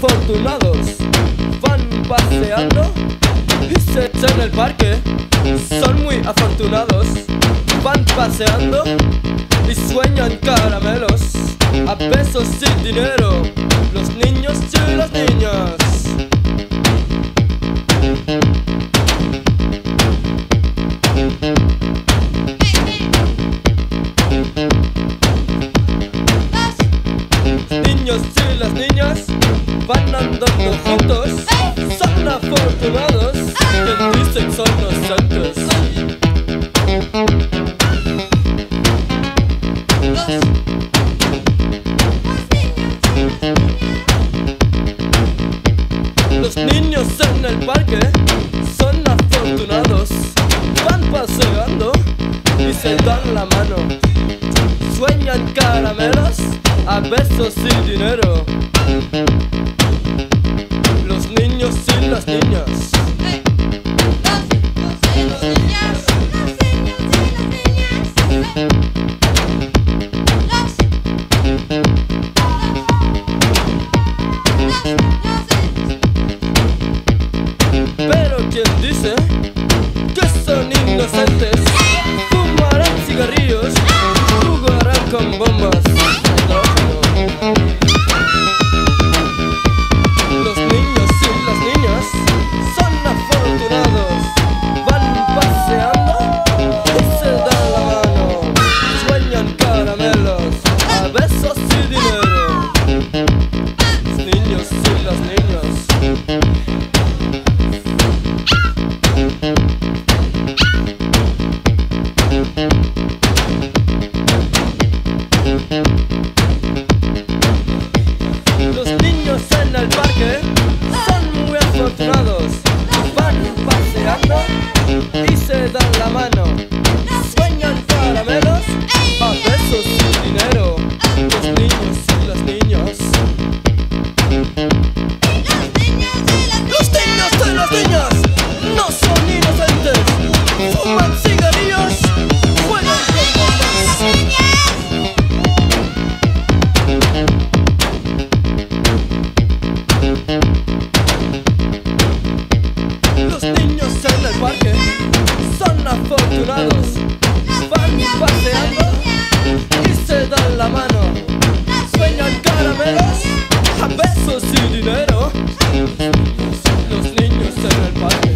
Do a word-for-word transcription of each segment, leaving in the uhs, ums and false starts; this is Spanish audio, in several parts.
afortunados van paseando y se echan en el parque. Son muy afortunados, van paseando y sueñan caramelos a pesos y dinero, los niños y las niñas. Los niños y las niñas van andando juntos, son afortunados, que dicen son inocentes. Los niños en el parque son afortunados, van paseando y se dan la mano, sueñan caramelos a besos y dinero, los niños y las niñas. Pero quien dice que son inocentes, fumarán cigarrillos, jugarán con bombas. Los niños y las niñas son afortunados, van paseando y se dan la mano, sueñan caramelos a besos y dinero, los niños y las niñas. Los niños en el parque son muy afortunados, van paseando y se dan la mano, sueñan caramelos a besos y dinero, los niños y las niñas. Los niños y las niñas no son inocentes, fuman cigarrillos, juegan con bombas. Los niños en el parque son afortunados, van paseando y se dan la mano, sueñan caramelos a besos y dinero, los niños en el parque.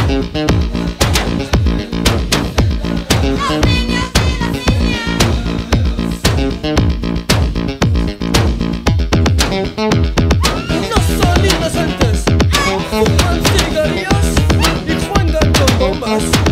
No son inocentes, fuman cigarrillos y juegan con bombas.